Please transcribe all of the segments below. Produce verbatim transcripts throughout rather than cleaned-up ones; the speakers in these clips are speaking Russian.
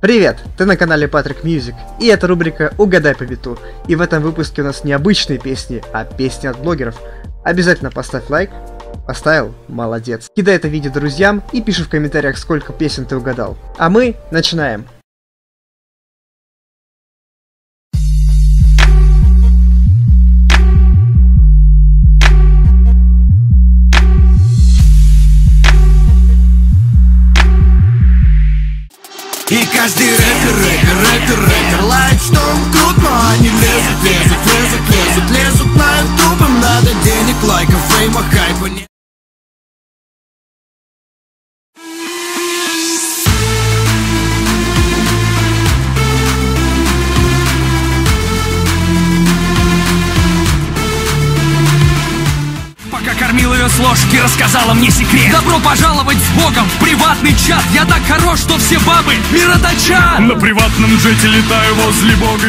Привет, ты на канале Patrick Music, и это рубрика «Угадай по биту». И в этом выпуске у нас не обычные песни, а песни от блогеров. Обязательно поставь лайк. Поставил? Молодец. Кидай это видео друзьям и пиши в комментариях, сколько песен ты угадал. А мы начинаем. И каждый рэпер, рэпер, рэпер, рэпер лайк, что он крут, но они лезут, лезут, лезут, лезут, лезут на ютуб. Им надо денег, лайков, фейма, хайпа нет. Пока кормил ее с ложки, рассказала мне секрет. Добро пожаловать с Богом в приватный чат. Я так хорош, что все бабы мироточат. На приватном джете летаю возле Бога.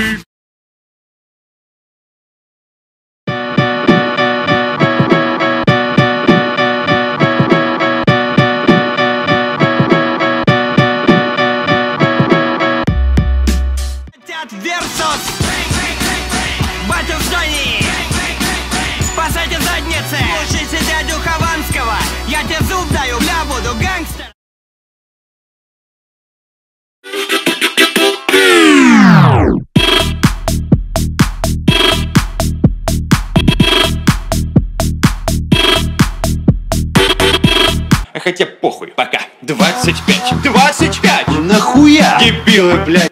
Версус, батя в зоне, спасайте задницы, слушайте дядю Хованского. Я тебе зуб даю, бля, буду гангстер. Хотя похуй, пока. двадцать пять. двадцать пять! Нахуя? Дебилы, блядь.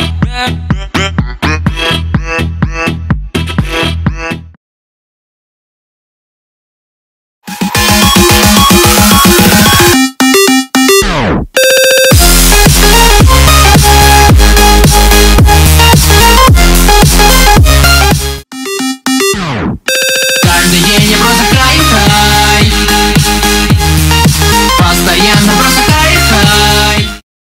Каждый день я просто хай-хай. Постоянно просто хай-хай.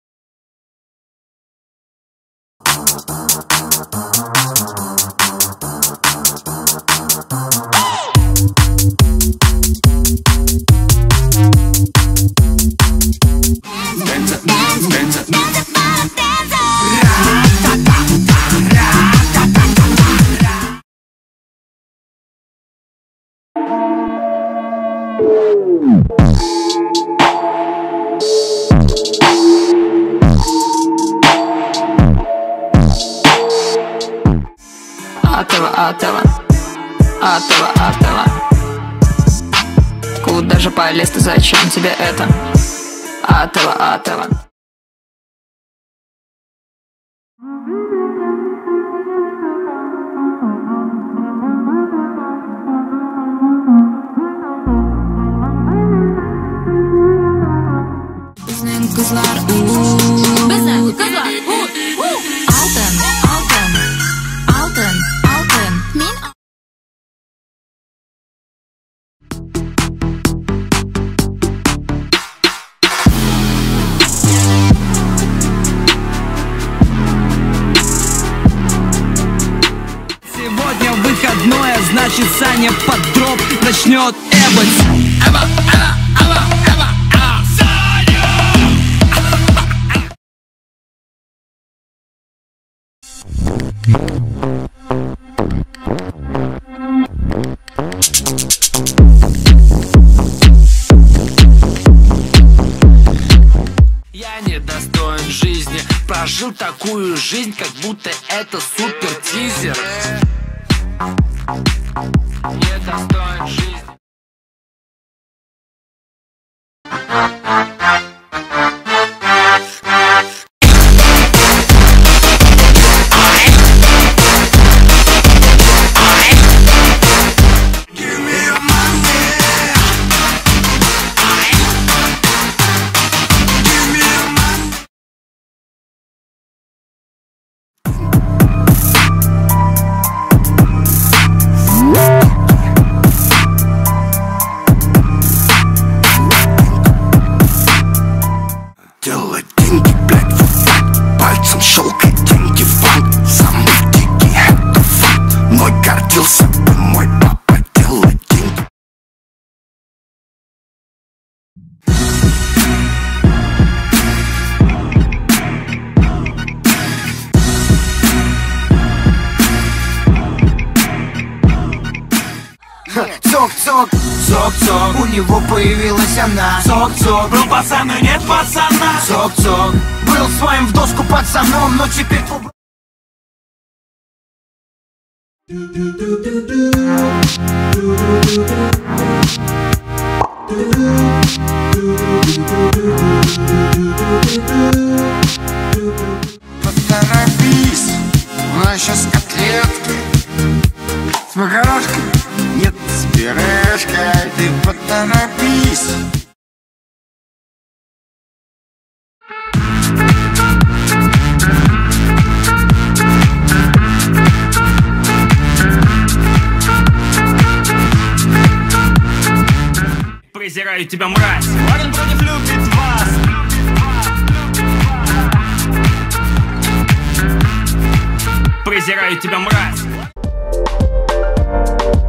Атова, атова, атова, атова. Куда же полез ты, зачем тебе это? Атова, атова. Kızlar, uuu. Bizden kızlar, uuu, uuu. Altın, altın, altın, altın. Min. Сегодня выходное, значит Саня под дроп начнет эбать. Эба, эба, эба, эба, а, Саня! Я недостоин жизни, прожил такую жизнь, как будто это супер тизер. Недостоин жизни. Делать деньги, блядь, вот так. Пальцем щелкай деньги в банк. Самый дикий, это факт. Мной гордился бы мой папа. Делать деньги. Цок-цок, цок-цок, у него появилась она. Цок-цок, Был пацан, но нет пацана. цок-цок, был своим в доску пацаном, но теперь... Поторопись, у нас сейчас котлетки с макарошкой, нет, с пюрешкой. Ты поторопись. Презираю тебя, мразь. Парень против любит вас. Презираю тебя, мразь.